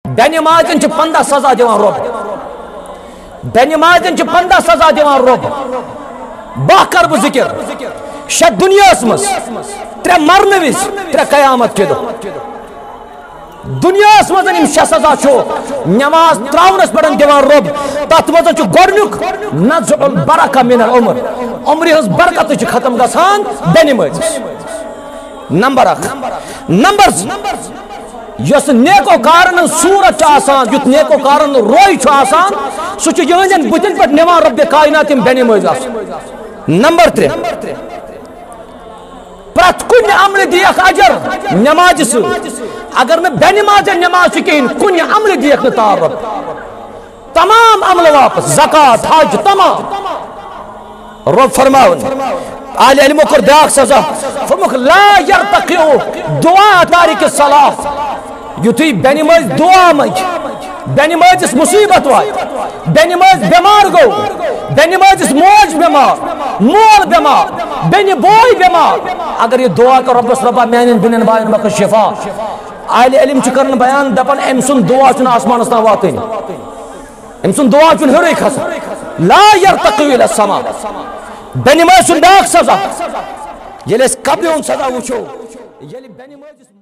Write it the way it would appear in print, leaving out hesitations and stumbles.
बेनमाज़न 15 सजा दिवान रब बेनमाज़न 15 सजा दिवान रब 10 कर बह जिक्र 6 दुनियास मज 3 मरने विज 3 कयामत के दुनियास मज 6 सजा नमाज त्रावनस पे दिवान रब तथ मज गोडनुक नज़ुल बरका मिनल उम्र हज बरकत खत्म गसान बेनमाज़िस नंबर 1 नंबर यस नेको कारण सूरत आसान युत नेको कारण रोय सह यहन बुतन पे निवान रब कायनात बेनमाज़ नंबर 3 प्रत कुन अमल दियक अजर नमाज अगर मैं बेनमाज़ नमाज कहें कुन अमल दियक तार रब तमाम अमल वापस ज़कात हज तमाम रब फरमावन आले इल्मो कर ब्याक सजा फरमुक ला यरतक़िउ दुआ तारिक सलाह युथी बेनमाज़ दुआ मंज बेनमाज़िस मुसीबत वाय बेनमाज़ बीमार गो बेनमाज़िस मोज बीमार मोल बीमार बेन बोय बीमार अगर ये दुआ कर रब्बस रब्बा मेन बिनन बायन बक शिफा आले इल्म करन बयान दपन एम सुन दुआ चुन आसमानस ता वातन एम सुन दुआ चुन हरे खस ला यरतक़िउ इला समा बेनमाज़ सुन डाक सजा ये कब्र सजा वो बेनमाज़